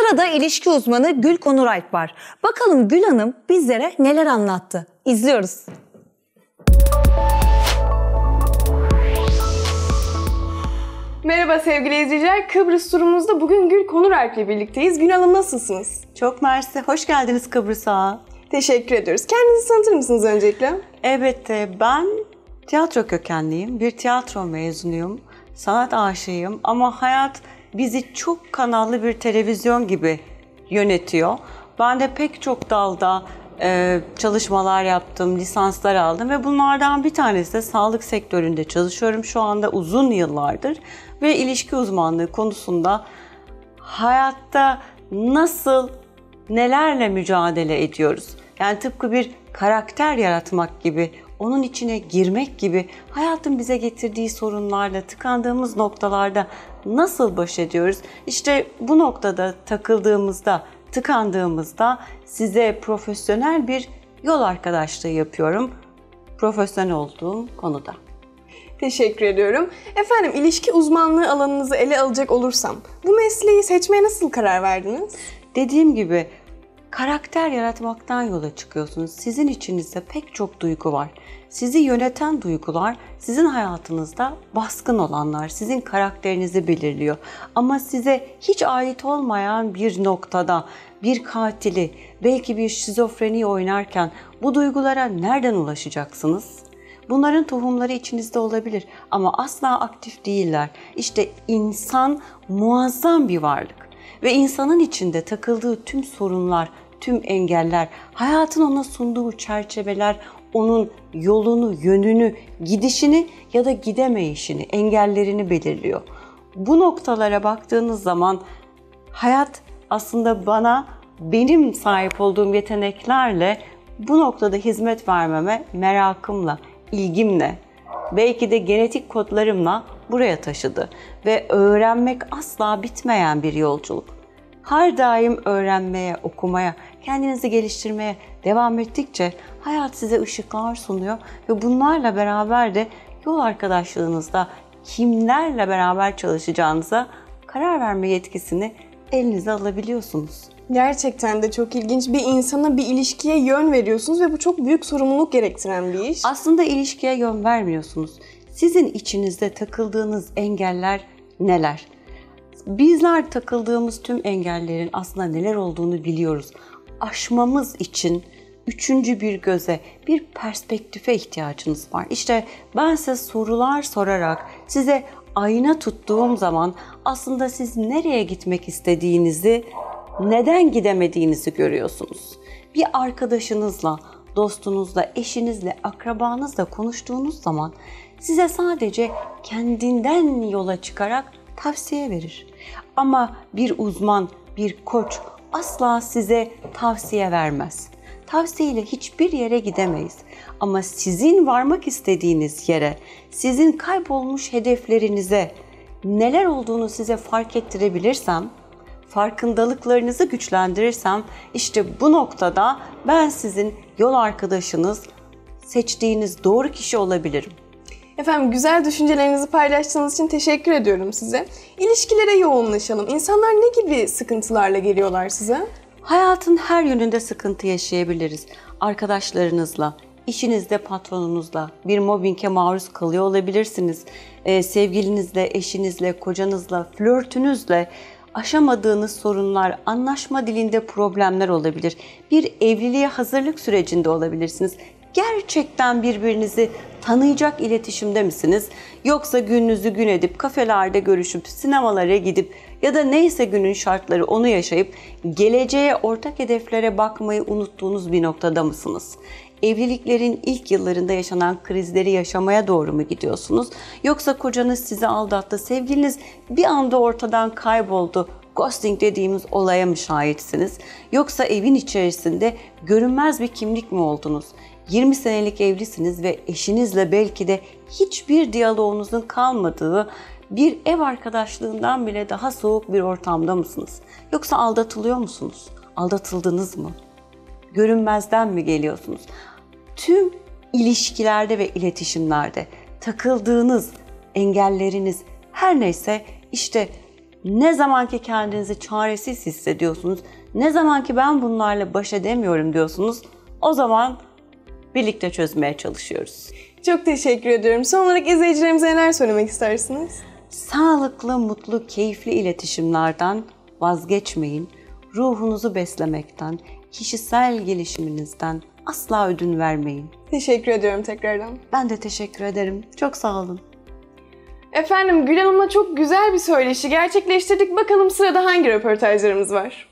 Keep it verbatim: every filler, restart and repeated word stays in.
Sırada ilişki uzmanı Gül Konuralp var. Bakalım Gül Hanım bizlere neler anlattı? İzliyoruz. Merhaba sevgili izleyiciler. Kıbrıs turumuzda bugün Gül Konuralp ile birlikteyiz. Gül Hanım nasılsınız? Çok mersi. Hoş geldiniz Kıbrıs'a. Teşekkür ediyoruz. Kendinizi tanıtır mısınız öncelikle? Evet, ben tiyatro kökenliyim. Bir tiyatro mezunuyum. Sanat aşığıyım ama hayat bizi çok kanallı bir televizyon gibi yönetiyor. Ben de pek çok dalda e, çalışmalar yaptım, lisanslar aldım ve bunlardan bir tanesi de sağlık sektöründe çalışıyorum şu anda uzun yıllardır. Ve ilişki uzmanlığı konusunda hayatta nasıl, nelerle mücadele ediyoruz? Yani tıpkı bir karakter yaratmak gibi, onun içine girmek gibi hayatın bize getirdiği sorunlarla, tıkandığımız noktalarda nasıl baş ediyoruz? İşte bu noktada takıldığımızda, tıkandığımızda size profesyonel bir yol arkadaşlığı yapıyorum. Profesyonel olduğum konuda. Teşekkür ediyorum. Efendim, ilişki uzmanlığı alanınızı ele alacak olursam, bu mesleği seçmeye nasıl karar verdiniz? Dediğim gibi karakter yaratmaktan yola çıkıyorsunuz. Sizin içinizde pek çok duygu var. Sizi yöneten duygular sizin hayatınızda baskın olanlar, sizin karakterinizi belirliyor. Ama size hiç ait olmayan bir noktada bir katili, belki bir şizofreni oynarken bu duygulara nereden ulaşacaksınız? Bunların tohumları içinizde olabilir ama asla aktif değiller. İşte insan muazzam bir varlık ve insanın içinde takıldığı tüm sorunlar, tüm engeller, hayatın ona sunduğu çerçeveler, onun yolunu, yönünü, gidişini ya da gidemeyişini, engellerini belirliyor. Bu noktalara baktığınız zaman hayat aslında bana benim sahip olduğum yeteneklerle bu noktada hizmet vermeme merakımla, ilgimle, belki de genetik kodlarımla buraya taşıdı. Ve öğrenmek asla bitmeyen bir yolculuk. Her daim öğrenmeye, okumaya, kendinizi geliştirmeye devam ettikçe hayat size ışıklar sunuyor ve bunlarla beraber de yol arkadaşlığınızda kimlerle beraber çalışacağınıza karar verme yetkisini elinize alabiliyorsunuz. Gerçekten de çok ilginç. Bir insana, bir ilişkiye yön veriyorsunuz ve bu çok büyük sorumluluk gerektiren bir iş. Aslında ilişkiye yön vermiyorsunuz. Sizin içinizde takıldığınız engeller neler? Bizler takıldığımız tüm engellerin aslında neler olduğunu biliyoruz. Aşmamız için üçüncü bir göze, bir perspektife ihtiyacınız var. İşte ben size sorular sorarak, size ayna tuttuğum zaman aslında siz nereye gitmek istediğinizi, neden gidemediğinizi görüyorsunuz. Bir arkadaşınızla, dostunuzla, eşinizle, akrabanızla konuştuğunuz zaman size sadece kendinden yola çıkarak tavsiye verir. Ama bir uzman, bir koç asla size tavsiye vermez. Tavsiyeyle hiçbir yere gidemeyiz. Ama sizin varmak istediğiniz yere, sizin kaybolmuş hedeflerinize neler olduğunu size fark ettirebilirsem, farkındalıklarınızı güçlendirirsem, işte bu noktada ben sizin yol arkadaşınız, seçtiğiniz doğru kişi olabilirim. Efendim, güzel düşüncelerinizi paylaştığınız için teşekkür ediyorum size. İlişkilere yoğunlaşalım. İnsanlar ne gibi sıkıntılarla geliyorlar size? Hayatın her yönünde sıkıntı yaşayabiliriz. Arkadaşlarınızla, işinizde, patronunuzla bir mobbinge maruz kalıyor olabilirsiniz. Ee, sevgilinizle, eşinizle, kocanızla, flörtünüzle aşamadığınız sorunlar, anlaşma dilinde problemler olabilir. Bir evliliğe hazırlık sürecinde olabilirsiniz. Gerçekten birbirinizi tanıyacak iletişimde misiniz? Yoksa gününüzü gün edip kafelerde görüşüp sinemalara gidip ya da neyse günün şartları onu yaşayıp geleceğe, ortak hedeflere bakmayı unuttuğunuz bir noktada mısınız? Evliliklerin ilk yıllarında yaşanan krizleri yaşamaya doğru mu gidiyorsunuz? Yoksa kocanız sizi aldattı, sevgiliniz bir anda ortadan kayboldu, ghosting dediğimiz olaya mı şahitsiniz? Yoksa evin içerisinde görünmez bir kimlik mi oldunuz? yirmi senelik evlisiniz ve eşinizle belki de hiçbir diyaloğunuzun kalmadığı bir ev arkadaşlığından bile daha soğuk bir ortamda mısınız? Yoksa aldatılıyor musunuz? Aldatıldınız mı? Görünmezden mi geliyorsunuz? Tüm ilişkilerde ve iletişimlerde takıldığınız engelleriniz her neyse işte Ne zaman ki kendinizi çaresiz hissediyorsunuz, ne zaman ki ben bunlarla baş edemiyorum diyorsunuz, o zaman birlikte çözmeye çalışıyoruz. Çok teşekkür ediyorum. Son olarak izleyicilerimize neler söylemek istersiniz? Sağlıklı, mutlu, keyifli iletişimlerden vazgeçmeyin. Ruhunuzu beslemekten, kişisel gelişiminizden asla ödün vermeyin. Teşekkür ediyorum tekrardan. Ben de teşekkür ederim. Çok sağ olun. Efendim Gül Hanım'la çok güzel bir söyleşi gerçekleştirdik. Bakalım sırada hangi röportajlarımız var?